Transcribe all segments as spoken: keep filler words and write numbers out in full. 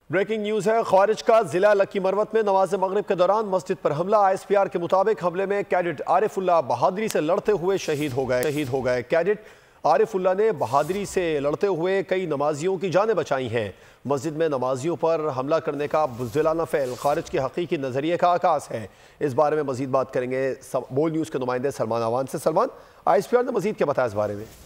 Breaking news है। खारिज का जिला लकी मरवत में नमाज मगरिब के दौरान मस्जिद पर हमला। आई एस पी आर के मुताबिक हमले में कैडेट आरिफुल्लाह बहादुरी से लड़ते हुए शहीद हो गए शहीद हो गए कैडेट आरिफुल्लाह ने बहादुरी से लड़ते हुए कई नमाजियों की जानें बचाई हैं। मस्जिद में नमाजियों पर हमला करने का बुज़दिलाना फ़ेल खारिज के हकीकी नज़रिए का आकाश है। इस बारे में मजीद बात करेंगे बोल न्यूज़ के नुमाइंदे सलमान अवान से। Salman, I S P R ने मजीद क्या बताया इस बारे में?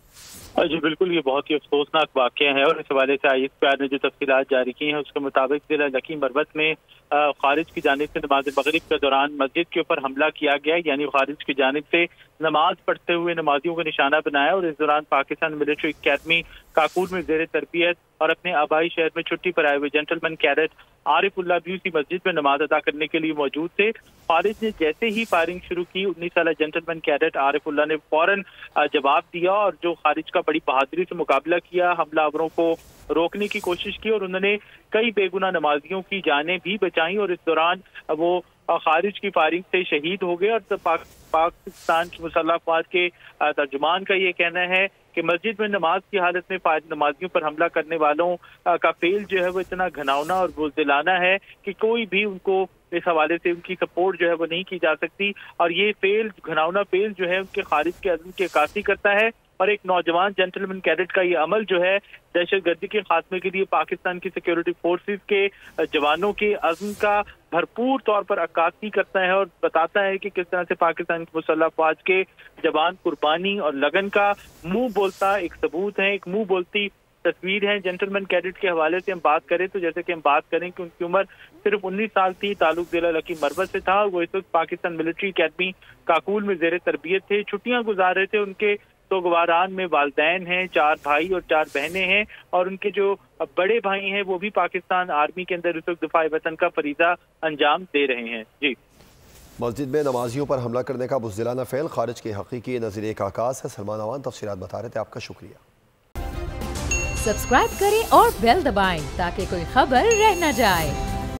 जी बिल्कुल, ये बहुत ही अफसोसनाक वाक़या है और इस हवाले से आई एस पी आर ने जो तफसीलात जारी की हैं उसके मुताबिक जिला लकी मरवत में खारिज की जानिब से नमाज मगरिब के दौरान मस्जिद के ऊपर हमला किया गया। यानी खारिज की जानिब से नमाज पढ़ते हुए नमाजियों को निशाना बनाया और इस दौरान पाकिस्तान मिलिट्री अकेडमी काकूल में जेर तरबियत और अपने आबाई शहर में छुट्टी पर आए हुए जेंटलमैन कैडेट आरिफुल्लाह भी उसी मस्जिद में नमाज अदा करने के लिए मौजूद थे। खारिज ने जैसे ही फायरिंग शुरू की, उन्नीस साल जेंटलमैन कैडेट आरिफुल्लाह ने फौरन जवाब दिया और जो खारिज का बड़ी बहादुरी से मुकाबला किया, हमलावरों को रोकने की कोशिश की और उन्होंने कई बेगुनाह नमाजियों की जानें भी बचाई और इस दौरान वो खारिज की फायरिंग से शहीद हो गए। और पाक, पाकिस्तान की मुसल्लह अफवाज के तर्जुमान का ये कहना है कि मस्जिद में नमाज की हालत में नमाजियों पर हमला करने वालों का फेल जो है वो इतना घिनौना और बुज़दिलाना है कि कोई भी उनको इस हवाले से उनकी सपोर्ट जो है वो नहीं की जा सकती। और ये फेल घिनौना फेल जो है उनके खारिज के अज़्म की अक्कासी करता है और एक नौजवान जेंटलमैन कैडेट का ये अमल जो है दहशतगर्दी के खात्मे के लिए पाकिस्तान की सिक्योरिटी फोर्सेस के जवानों के अज़्म का भरपूर तौर पर अक्कासी करता है और बताता है कि किस तरह से पाकिस्तान की मुसल्लह अफवाज के जवान कुर्बानी और लगन का मुंह बोलता एक सबूत है, एक मुंह बोलती तस्वीर है। जेंटलमैन कैडेट के हवाले से हम बात करें तो जैसे कि हम बात करें कि उनकी उम्र सिर्फ उन्नीस साल थी, ताल्लुक जिला लकी मरवत से था। वो इस वक्त पाकिस्तान मिलिट्री अकेडमी काकूल में जेर तरबियत थे, छुट्टियां गुजार रहे थे। उनके तो गवारान में वालदैन हैं, चार भाई और चार बहनें हैं और उनके जो बड़े भाई हैं वो भी पाकिस्तान आर्मी के अंदर इस वक्त दिफाए वतन का फरीजा अंजाम दे रहे हैं। जी, मस्जिद में नमाजियों पर हमला करने का बुज़दिलाना फ़ेल खारिज के हकीकी नज़रिए का आकाश है। सलमान अवान तफसीलात बता रहे थे, आपका शुक्रिया। सब्सक्राइब करें और बेल दबाएं ताकि कोई खबर रह न जाए।